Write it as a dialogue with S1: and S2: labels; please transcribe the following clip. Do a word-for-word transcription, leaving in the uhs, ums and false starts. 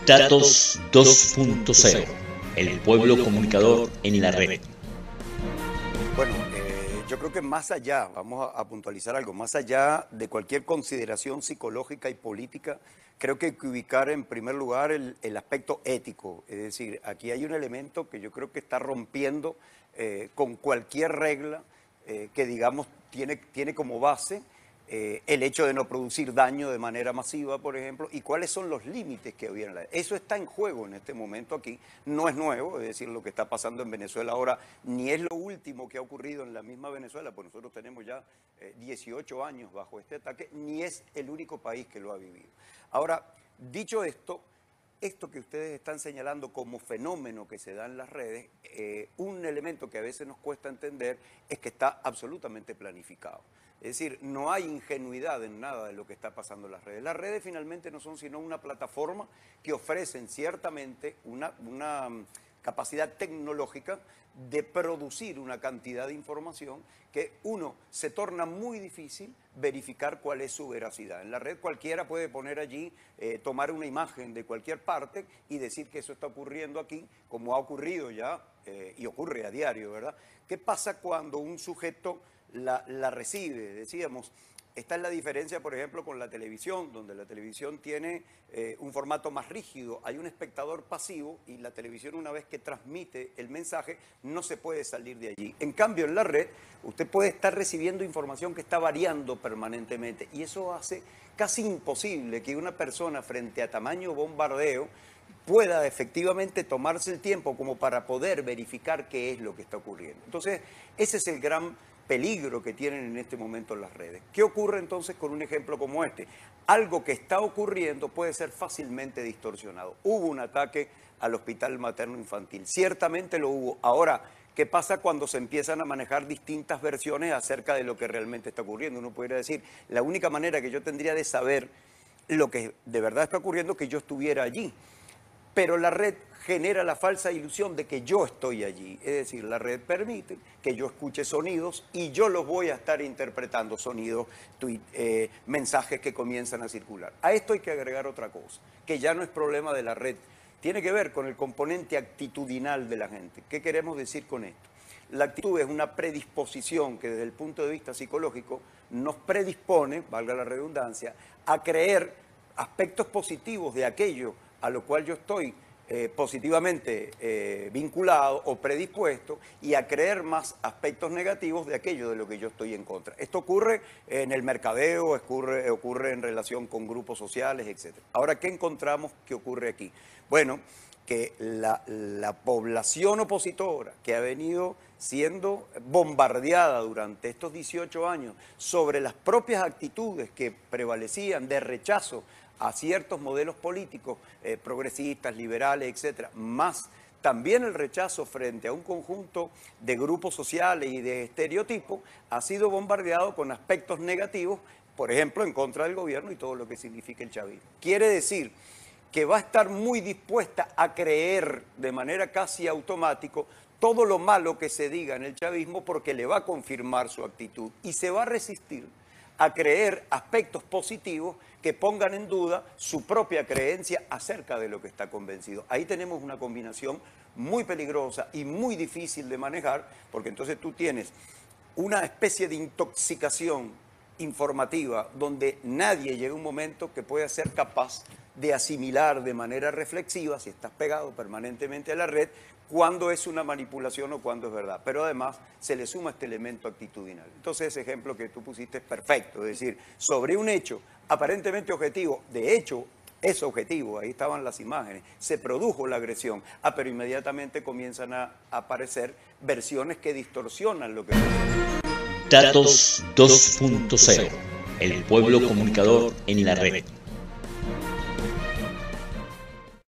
S1: Datos dos punto cero. El pueblo comunicador en la red.
S2: Bueno, eh, yo creo que más allá, vamos a, a puntualizar algo, más allá de cualquier consideración psicológica y política, creo que hay que ubicar en primer lugar el, el aspecto ético. Es decir, aquí hay un elemento que yo creo que está rompiendo eh, con cualquier regla eh, que, digamos, tiene, tiene como base eh, el hecho de no producir daño de manera masiva, por ejemplo, y cuáles son los límites que había en la... Eso está en juego en este momento aquí, no es nuevo, es decir, lo que está pasando en Venezuela ahora ni es lo último que ha ocurrido en la misma Venezuela, pues nosotros tenemos ya eh, dieciocho años bajo este ataque, ni es el único país que lo ha vivido. Ahora, dicho esto, esto que ustedes están señalando como fenómeno que se da en las redes, eh, un elemento que a veces nos cuesta entender es que está absolutamente planificado. Es decir, no hay ingenuidad en nada de lo que está pasando en las redes. Las redes finalmente no son sino una plataforma que ofrecen ciertamente una, una capacidad tecnológica de producir una cantidad de información que, uno, se torna muy difícil verificar cuál es su veracidad. En la red cualquiera puede poner allí, eh, tomar una imagen de cualquier parte y decir que eso está ocurriendo aquí, como ha ocurrido ya eh, y ocurre a diario, ¿verdad? ¿Qué pasa cuando un sujeto la, la recibe? Decíamos, esta es la diferencia, por ejemplo, con la televisión, donde la televisión tiene eh, un formato más rígido. Hay un espectador pasivo y la televisión, una vez que transmite el mensaje, no se puede salir de allí. En cambio, en la red, usted puede estar recibiendo información que está variando permanentemente y eso hace casi imposible que una persona frente a tamaño bombardeo pueda efectivamente tomarse el tiempo como para poder verificar qué es lo que está ocurriendo. Entonces, ese es el gran peligro que tienen en este momento las redes. ¿Qué ocurre entonces con un ejemplo como este? Algo que está ocurriendo puede ser fácilmente distorsionado. Hubo un ataque al hospital materno infantil, ciertamente lo hubo. Ahora, ¿qué pasa cuando se empiezan a manejar distintas versiones acerca de lo que realmente está ocurriendo? Uno podría decir, la única manera que yo tendría de saber lo que de verdad está ocurriendo es que yo estuviera allí. Pero la red genera la falsa ilusión de que yo estoy allí. Es decir, la red permite que yo escuche sonidos y yo los voy a estar interpretando, sonidos, tweet, eh, mensajes que comienzan a circular. A esto hay que agregar otra cosa, que ya no es problema de la red. Tiene que ver con el componente actitudinal de la gente. ¿Qué queremos decir con esto? La actitud es una predisposición que desde el punto de vista psicológico nos predispone, valga la redundancia, a creer aspectos positivos de aquello a lo cual yo estoy eh, positivamente eh, vinculado o predispuesto y a creer más aspectos negativos de aquello de lo que yo estoy en contra. Esto ocurre en el mercadeo, ocurre, ocurre en relación con grupos sociales, etcétera. Ahora, ¿qué encontramos que ocurre aquí? Bueno, que la, la población opositora que ha venido siendo bombardeada durante estos dieciocho años sobre las propias actitudes que prevalecían de rechazo a ciertos modelos políticos eh, progresistas, liberales, etcétera, más también el rechazo frente a un conjunto de grupos sociales y de estereotipos, ha sido bombardeado con aspectos negativos, por ejemplo, en contra del gobierno y todo lo que significa el chavismo. Quiere decir que va a estar muy dispuesta a creer de manera casi automática todo lo malo que se diga en el chavismo porque le va a confirmar su actitud y se va a resistir a creer aspectos positivos que pongan en duda su propia creencia acerca de lo que está convencido. Ahí tenemos una combinación muy peligrosa y muy difícil de manejar, porque entonces tú tienes una especie de intoxicación informativa donde nadie llega a un momento que pueda ser capaz de asimilar de manera reflexiva, si estás pegado permanentemente a la red, cuándo es una manipulación o cuándo es verdad. Pero además se le suma este elemento actitudinal. Entonces ese ejemplo que tú pusiste es perfecto, es decir, sobre un hecho aparentemente objetivo, de hecho es objetivo, ahí estaban las imágenes, se produjo la agresión, ah, pero inmediatamente comienzan a aparecer versiones que distorsionan lo que ocurre.
S1: Datos dos punto cero. El pueblo comunicador en la red.